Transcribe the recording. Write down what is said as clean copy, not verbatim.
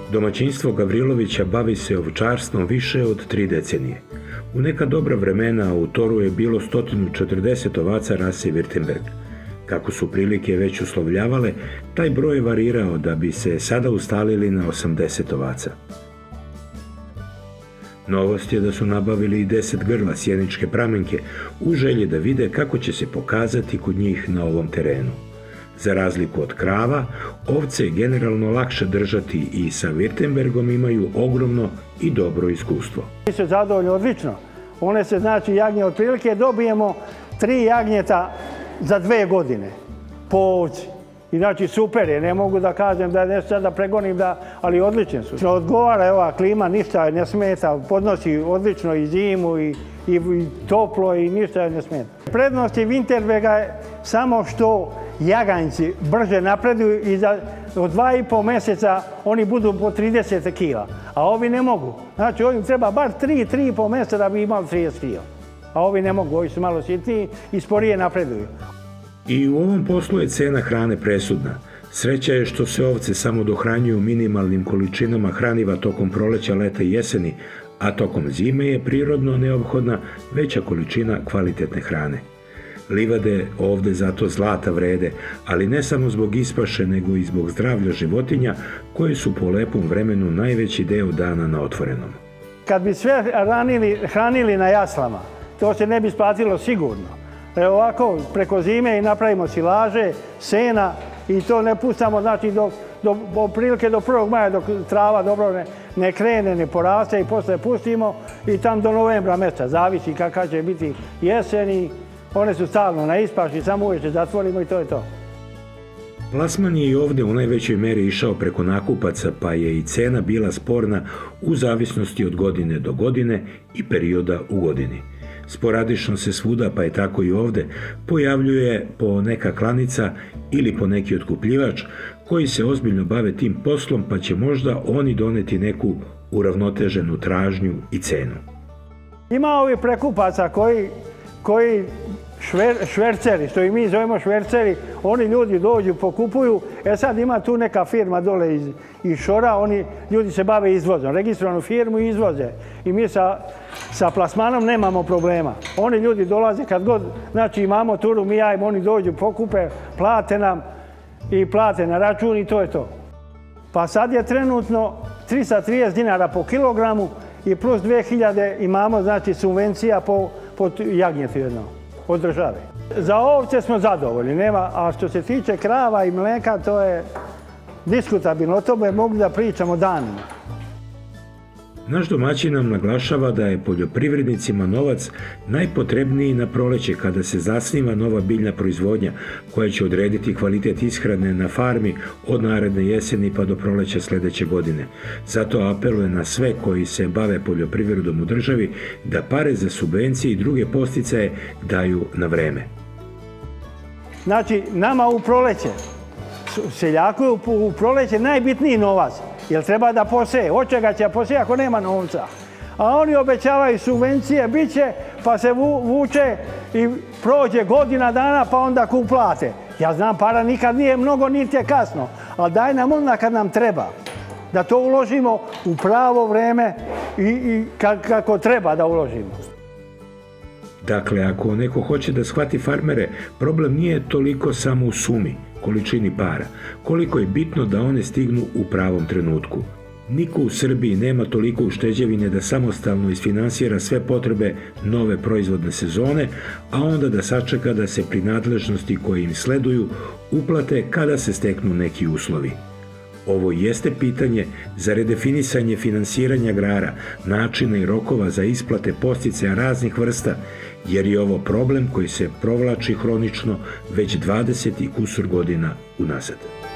Domaćinstvo Gavrilovića bavi se ovčarstvom više od 3 decenije. U neka dobra vremena u toru je bilo 140 ovaca rase Württemberg. Kako su prilike već uslovljavale, taj broj je varirao da bi se sada ustalili na 80 ovaca. Novost je da su nabavili i 10 grla sjeničke pramenke u želji da vide kako će se pokazati kod njih na ovom terenu. Za razliku od krava, ovce je generalno lakše držati i sa Württembergom imaju ogromno i dobro iskustvo. Mi se zadovoljni odlično. One se, znači, jagnje otprilike dobijemo 3 jagnjeta za 2 godine po ovci. I znači super je, ne mogu da kažem da nešto sad da pregonim, ali odlične su. Odgovara ova klima, ništa ne smeta, podnosi odlično i zimu i toplo i ništa ne smeta. Prednost je Winterberga je samo što jaganjci brže napreduju i od 2,5 mjeseca oni budu po 30 kila, a ovi ne mogu. Znači ovim treba bar 3,5 mjeseca da bi imali 30 kila, a ovi ne mogu, ovi su malo sitniji i sporije napreduju. I u ovom poslu je cena hrane presudna. Sreća je što se ovce samo dohranjuju minimalnim količinama hraniva tokom proleća, leta i jeseni, a tokom zime je prirodno neophodna veća količina kvalitetne hrane. Livade ovde zato zlata vrede, ali ne samo zbog ispaše, nego i zbog zdravlja životinja koje su po lepom vremenu najveći deo dana na otvorenom. Kad bi sve hranili na jaslama, to se ne bi isplatilo sigurno. Ovako, preko zime i napravimo silaže, sena i to ne pustamo, znači, prilike do 1. maja, dok trava dobro ne krene, ne poraste i posle pustimo i tam do novembra mjeseca, zavisi kakva će biti jesen i one su stalno na ispaši, samo uveče zatvorimo i to je to. Plasman je i ovde u najvećoj meri išao preko nakupaca, pa je i cena bila sporna u zavisnosti od godine do godine i perioda u godini. Sporadično se svuda, pa je tako i ovde, pojavljuje po neka klanica ili po neki otkupljivač koji se ozbiljno bave tim poslom, pa će možda oni doneti neku uravnoteženu tražnju i cenu. Ima ovi prekupaca koji šverceri, što i mi zovemo šverceri, oni ljudi dođu, pokupuju, sad ima tu neka firma dole iz Šora, oni ljudi se bave izvozom, registrovanu firmu i izvoze. I mi sa plasmanom nemamo problema. Oni ljudi dolaze kad god, znači imamo turu, mi jajmo, oni dođu, pokupe, plate nam i plate na račun i to je to. Pa sad je trenutno 330 dinara po kilogramu i plus 2000 imamo, znači, subvencija po jagnjetu jedno od države. Za ovce smo zadovoljni, a što se tiče krava i mleka, to je diskutabilno, o tome mogli da pričamo danima. Naš domaćin nam naglašava da je poljoprivrednicima novac najpotrebniji na proleće kada se zasniva nova biljna proizvodnja koja će odrediti kvalitet ishrane na farmi od naredne jeseni pa do proleća sledeće godine. Zato apeluje na sve koji se bave poljoprivredom u državi da pare za subvencije i druge podsticaje daju na vreme. Znači, nama u proleće, seljaku je u proleće najbitniji novac. Jer treba da poseje. Od čega će poseje ako nema novca? A oni obećavaju subvencije, bit će, pa se vuče i prođe godina dana, pa onda plate. Ja znam, para nikad nije mnogo, niti je kasno. Ali daj nam onda kad nam treba. Da to uložimo u pravo vreme i kako treba da uložimo. Dakle, ako neko hoće da shvati farmere, problem nije toliko samo u sumi, količini para, koliko je bitno da one stignu u pravom trenutku. Niko u Srbiji nema toliko ušteđevine da samostalno isfinansira sve potrebe nove proizvodne sezone, a onda da sačeka da se prinadležnosti koje im sleduju uplate kada se steknu neki uslovi. Ovo jeste pitanje za redefinisanje finansiranja agrara, načina i rokova za isplate podsticaja raznih vrsta, jer je ovo problem koji se provlači hronično već 20 i kusur godina unazad.